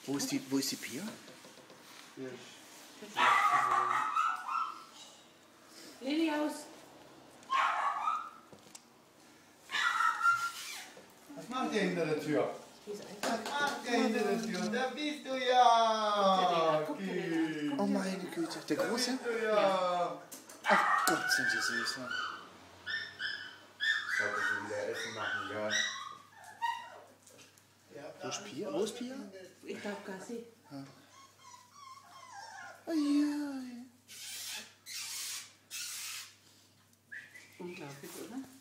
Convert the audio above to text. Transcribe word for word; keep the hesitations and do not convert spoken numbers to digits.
Wo ist die, wo ist die Pia? Lili aus. Was macht ihr hinter der Tür? Was macht ihr hinter der Tür? Da bist du ja! Ki. Oh meine Güte, der Da Große? bist du ja! Ach Gott, sind die süß. Ne? Sollte sie wieder Essen machen, ja. Wo ist Pia? Wo ist Pia? Ich glaube Gassi. Oh ja. Unglaublich, oder?